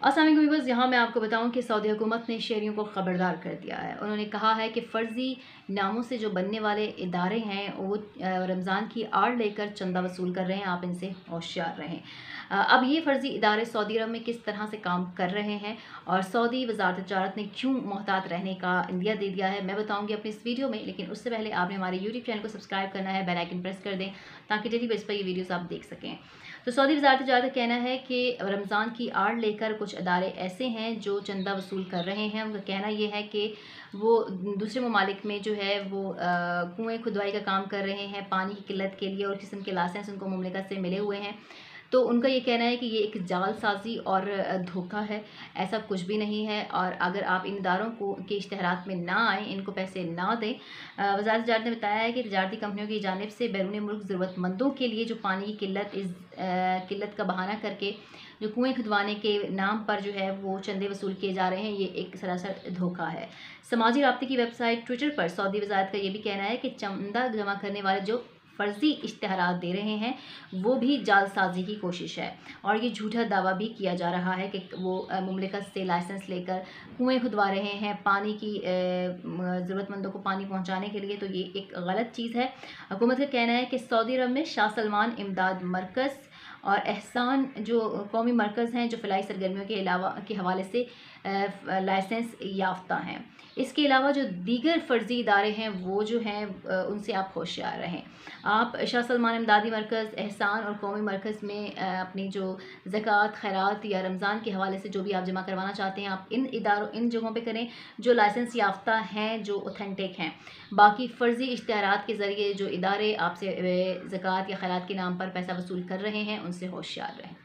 अस्सलाम वालेकुम व्यूअर्स, यहाँ मैं आपको बताऊं कि सऊदी हुकूमत ने शहरियों को ख़बरदार कर दिया है। उन्होंने कहा है कि फ़र्ज़ी नामों से जो बनने वाले इदारे हैं वो रमज़ान की आड़ लेकर चंदा वसूल कर रहे हैं। आप इनसे होशियार रहें। अब ये फ़र्ज़ी इदारे सऊदी अरब में किस तरह से काम कर रहे हैं और सऊदी वज़ारत तिजारत ने क्यों मोहतात रहने का इंदिया दे दिया है, मैं बताऊँगी अपनी इस वीडियो में। लेकिन उससे पहले आपने हमारे यूट्यूब चैनल को सब्सक्राइब करना है, बेल आइकन प्रेस कर दें ताकि डेली बेस पर ये वीडियोज़ आप देख सकें। तो सऊदी वज़ारत तिजारत का कहना है कि रमज़ान की आड़ लेकर कुछ अदारे ऐसे हैं जो चंदा वसूल कर रहे हैं। उनका कहना ये है कि वो दूसरे ममालिक में जो है वो कुएँ खुदवाई का काम कर रहे हैं पानी की किल्लत के लिए और किस्म के लाइसेंस उनको मुमलिकत से मिले हुए हैं। तो उनका ये कहना है कि ये एक जालसाज़ी और धोखा है, ऐसा कुछ भी नहीं है। और अगर आप इन इदारों को के इश्तहारात में ना आएँ, इनको पैसे ना दें। वज़ारत तिजारत ने बताया है कि तजारती कंपनियों की जानिब से बैरून मुल्क ज़रूरतमंदों के लिए जो पानी की किल्लत का बहाना करके जो कुएँ खुदवाने के नाम पर जो है वो चंदे वसूल किए जा रहे हैं, ये एक सरासर धोखा है। समाजी राब्ते की वेबसाइट ट्विटर पर सऊदी वज़ारत का ये भी कहना है कि चंदा जमा करने वाले जो फ़र्ज़ी इश्तहारात दे रहे हैं वो भी जालसाज़ी की कोशिश है। और ये झूठा दावा भी किया जा रहा है कि वो मुमलिकत से लाइसेंस लेकर कुएँ खुदवा रहे हैं पानी की ज़रूरतमंदों को पानी पहुँचाने के लिए। तो ये एक गलत चीज़ है। हुकूमत का कहना है कि सऊदी अरब में शाह सलमान इमदाद मरकज़ और एहसान जो कौमी मरकज़ हैं जो फ़िलाई सरगर्मियों के हवाले से लाइसेंस याफ्ता हैं। इसके अलावा जो दीगर फ़र्ज़ी इदारे हैं वो जो हैं उनसे आप होशियार रहें। आप शाह सलमान इमदादी मरकज़, एहसान और कौमी मरकज़ में अपनी जो ज़कात, खैरात या रमज़ान के हवाले से जो भी आप जमा करवाना चाहते हैं, आप इन जगहों पे करें जो लाइसेंस याफ्ता हैं, जो ऑथेंटिक हैं। बाकी फ़र्ज़ी इश्तहारात के ज़रिए जो इदारे आपसे ज़कात या खैरात के नाम पर पैसा वसूल कर रहे हैं, उनसे होशियार रहें।